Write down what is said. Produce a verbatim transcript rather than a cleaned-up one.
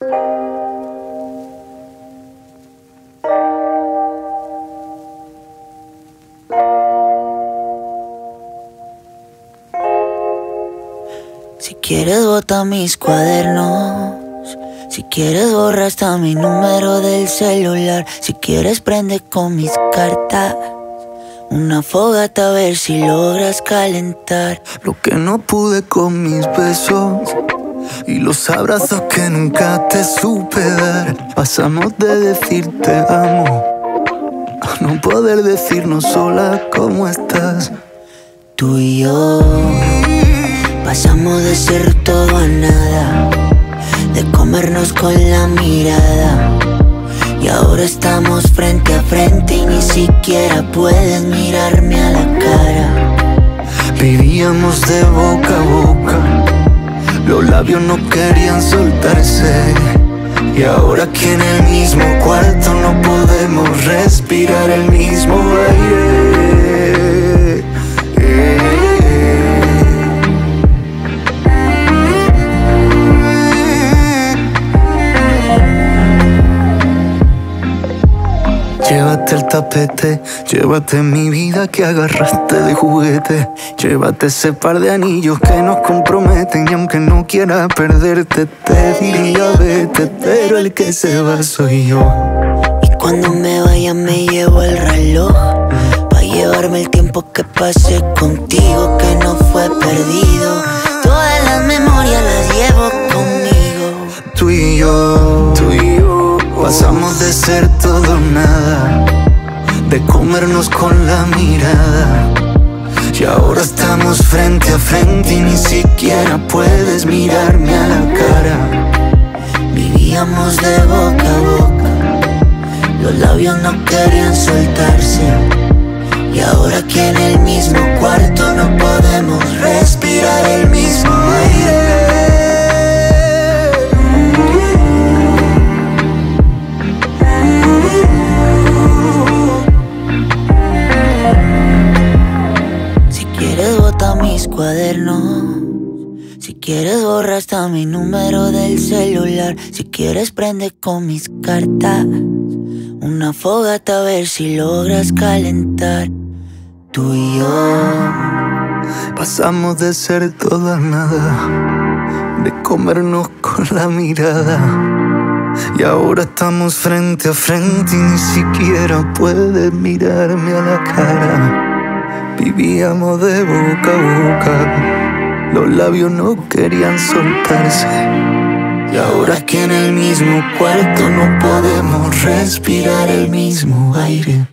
Si quieres bota mis cuadernos, si quieres borra hasta mi número del celular, si quieres prende con mis cartas una fogata a ver si logras calentar lo que no pude con mis besos y los abrazos que nunca te supe dar. Pasamos de decir te amo a no poder decirnos sola cómo estás. Tú y yo pasamos de ser todo a nada, de comernos con la mirada, y ahora estamos frente a frente y ni siquiera puedes mirarme a la cara. Vivíamos de boca a boca, los labios no querían soltarse, y ahora aquí en el mismo cuarto no podemos respirar el mismo aire. Llévate el tapete, llévate mi vida que agarraste de juguete, llévate ese par de anillos que nos comprometen, y aunque no quiera perderte te diría vete, pero el que se va soy yo. Y cuando me vaya me llevo el reloj, pa' llevarme el tiempo que pasé contigo, que no fue perdido. Todas las memorias las llevo conmigo. Tú y yo, tú y yo pasamos de ser todo o nada, de comernos con la mirada, y ahora estamos frente a frente y ni siquiera puedes mirarme a la cara. Vivíamos de boca a boca, los labios no querían soltarse, y ahora aquí en el mismo cuarto no podemos respirar el mismo aire. Mis cuadernos, si quieres borra hasta mi número del celular, si quieres prende con mis cartas una fogata a ver si logras calentar. Tú y yo pasamos de ser todo a nada, de comernos con la mirada, y ahora estamos frente a frente y ni siquiera puedes mirarme a la cara. Vivíamos de boca a boca, los labios no querían soltarse, y ahora aquí en el mismo cuarto no podemos respirar el mismo aire.